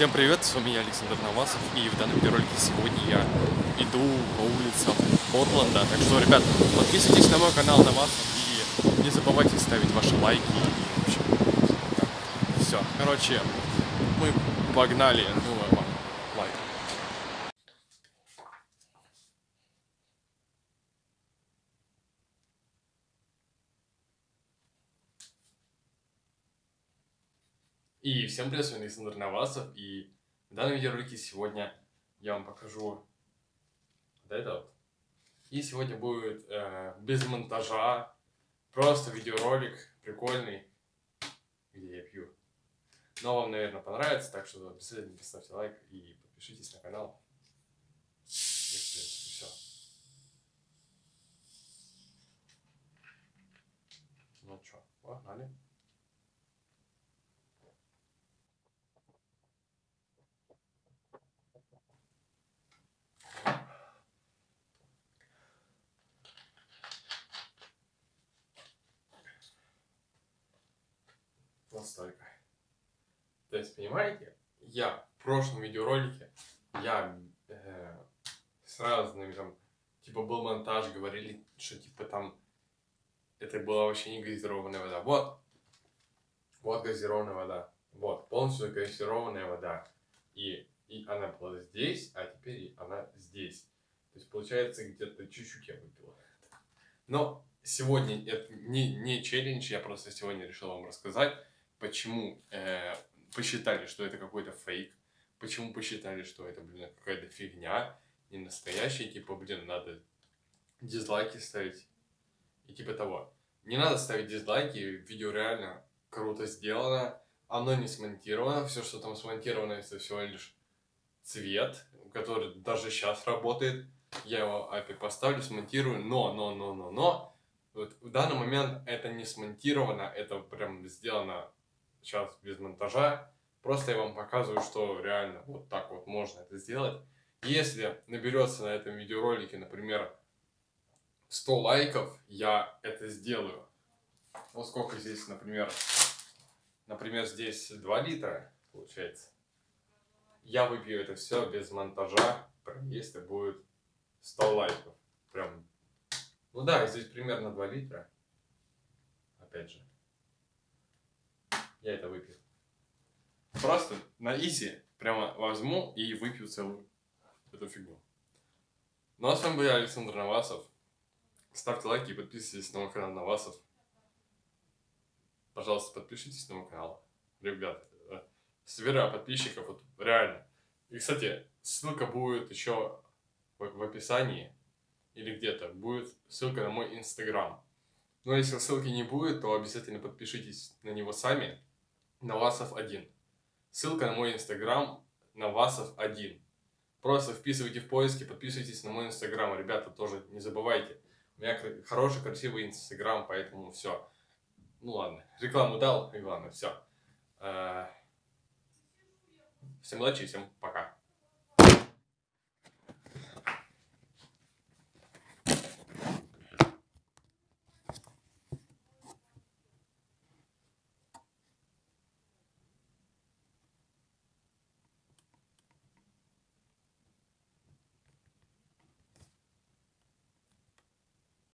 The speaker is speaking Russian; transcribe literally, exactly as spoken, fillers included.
Всем привет, с вами я, Александр Навасов, и в данном видеоролике сегодня я иду по улицам Портленда. Так что, ребят, подписывайтесь на мой канал Навасов и не забывайте ставить ваши лайки. И, в общем, так, все. Короче, мы погнали. Ну, вам лайк. И всем привет, с вами Александр Навасов, и в данном видеоролике сегодня я вам покажу вот это вот. И сегодня будет э, без монтажа, просто видеоролик прикольный, где я пью. Но вам, наверное, понравится, так что обязательно поставьте лайк и подпишитесь на канал. И, в принципе, все. Ну что, погнали. Настолько. То есть, понимаете, я в прошлом видеоролике, я э, с разными там, типа был монтаж, говорили, что типа там, это была вообще не газированная вода. Вот, вот газированная вода, вот, полностью газированная вода. И, и она была здесь, а теперь она здесь. То есть, получается, где-то чуть-чуть я выпила. Но сегодня это не, не челлендж, я просто сегодня решил вам рассказать, почему э, посчитали, что это какой-то фейк, почему посчитали, что это, блин, какая-то фигня, не настоящая, типа, блин, надо дизлайки ставить и типа того. Не надо ставить дизлайки, видео реально круто сделано, оно не смонтировано, все, что там смонтировано, это всего лишь цвет, который даже сейчас работает. Я его опять поставлю, смонтирую, но, но, но, но, но, вот в данный момент это не смонтировано, это прям сделано сейчас без монтажа. Просто я вам показываю, что реально вот так вот можно это сделать. Если наберется на этом видеоролике, например, сто лайков, я это сделаю. Вот сколько здесь, например, например, здесь два литра, получается. Я выпью это все без монтажа, прям если будет сто лайков. Прям, ну да, здесь примерно два литра. Опять же. Я это выпью. Просто на изи прямо возьму и выпью целую эту фигню. Ну а с вами был я, Александр Навасов. Ставьте лайки и подписывайтесь на мой канал Навасов. Пожалуйста, подпишитесь на мой канал. Ребята, собираю подписчиков, вот реально. И, кстати, ссылка будет еще в, в описании. Или где-то будет ссылка на мой инстаграм. Но если ссылки не будет, то обязательно подпишитесь на него сами. Навасов один. Ссылка на мой инстаграм Навасов один. Просто вписывайте в поиске, подписывайтесь на мой инстаграм. Ребята, тоже не забывайте. У меня хороший, красивый инстаграм, поэтому все. Ну ладно, рекламу дал, и ладно, все. Всем удачи и всем пока.